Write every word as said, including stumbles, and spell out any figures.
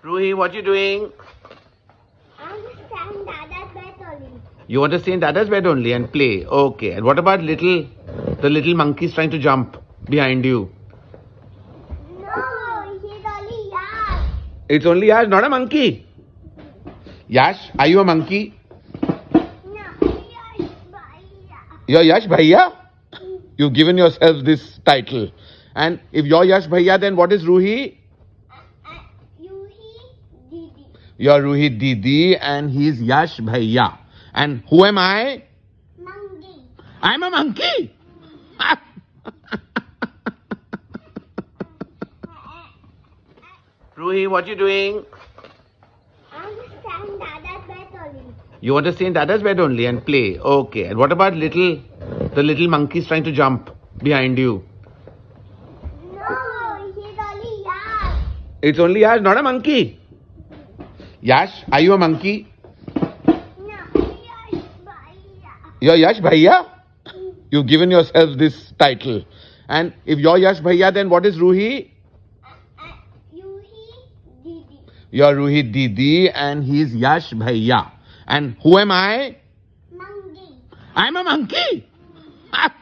Ruhi, what you doing? I want to stand in Dada's bed only. You want to stay in Dada's bed only and play? Okay. And what about little, the little monkey's trying to jump behind you? No, he's only Yash. It's only Yash, not a monkey. Yash, are you a monkey? No, Yash Bhaiya. You're Yash Bhaiya? You've given yourself this title. And if you're Yash Bhaiya, then what is Ruhi? Uh, uh, Ruhi Didi. You're Ruhi Didi and he's Yash Bhaiya. And who am I? Monkey. I'm a monkey. Ruhi, what you doing? I want to stand in Dada's bed only. You want to stay in Dada's bed only and play? Okay. And what about little, the little monkey's trying to jump behind you? No, he's only Yash. It's only Yash, not a monkey. Yash, are you a monkey? No, Yash Bhaiya. You're Yash Bhaiya? You've given yourself this title. And if you're Yash Bhaiya, then what is Ruhi? Uh, uh, Ruhi Didi. You're Ruhi Didi and he's Yash Bhaiya. And who am I? Monkey. I'm a monkey.